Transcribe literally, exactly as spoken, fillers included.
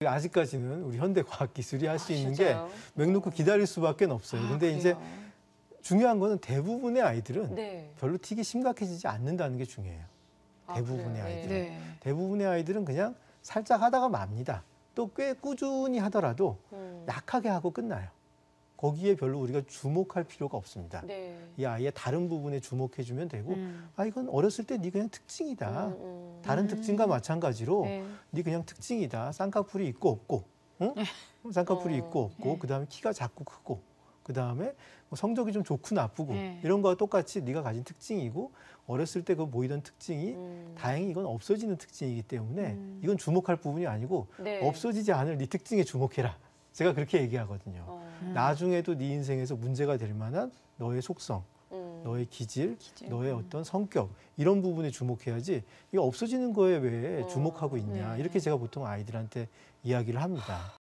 아직까지는 우리 현대 과학 기술이 할 수 아, 있는 진짜요? 게 맹 놓고 기다릴 수밖에 없어요. 아, 근데 이제 그래요? 중요한 거는 대부분의 아이들은 네. 별로 틱이 심각해지지 않는다는 게 중요해요. 아, 대부분의 그래요? 아이들은. 네. 네. 대부분의 아이들은 그냥 살짝 하다가 맙니다. 또 꽤 꾸준히 하더라도 음. 약하게 하고 끝나요. 거기에 별로 우리가 주목할 필요가 없습니다. 네. 이 아이의 다른 부분에 주목해주면 되고 음. 아 이건 어렸을 때 네 그냥 특징이다. 음, 음. 다른 음. 특징과 마찬가지로 네. 네 그냥 특징이다. 쌍꺼풀이 있고 없고, 응? 쌍꺼풀이 어. 있고 없고, 네. 그다음에 키가 작고 크고, 그다음에 뭐 성적이 좀 좋고 나쁘고 네. 이런 거와 똑같이 네가 가진 특징이고 어렸을 때 그 보이던 특징이 음. 다행히 이건 없어지는 특징이기 때문에 음. 이건 주목할 부분이 아니고 네. 없어지지 않을 네 특징에 주목해라. 제가 그렇게 얘기하거든요. 어. 음. 나중에도 네 인생에서 문제가 될 만한 너의 속성, 음. 너의 기질, 기질. 너의 음. 어떤 성격 이런 부분에 주목해야지 이게 없어지는 거에 왜 어. 주목하고 있냐 네. 이렇게 제가 보통 아이들한테 이야기를 합니다.